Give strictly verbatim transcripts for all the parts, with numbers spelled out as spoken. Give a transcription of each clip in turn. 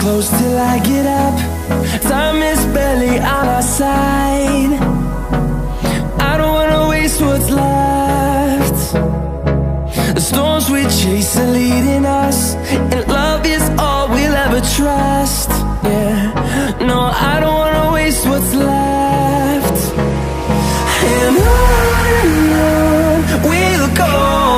close till I get up. Time is barely on our side. I don't wanna waste what's left. The storms we chase are leading us, and love is all we'll ever trust. Yeah, no, I don't wanna waste what's left. And on and on we'll go,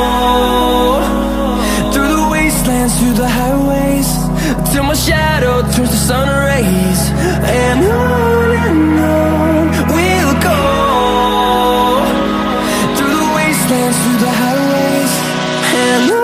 through the wastelands, through the highways, till my shadow turns to sun rays. And on and on we'll go, through the wastelands, through the highways, and on.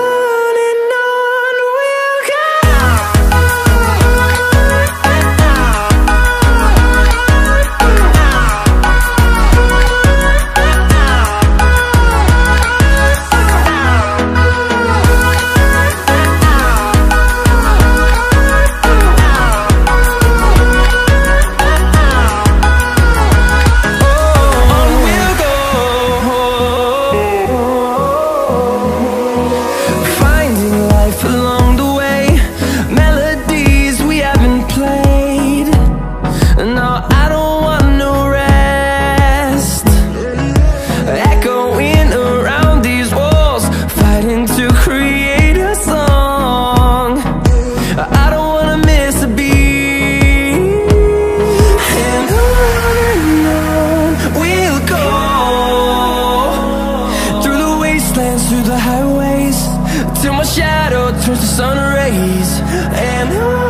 Through the highways, till my shadow turns to sun rays. And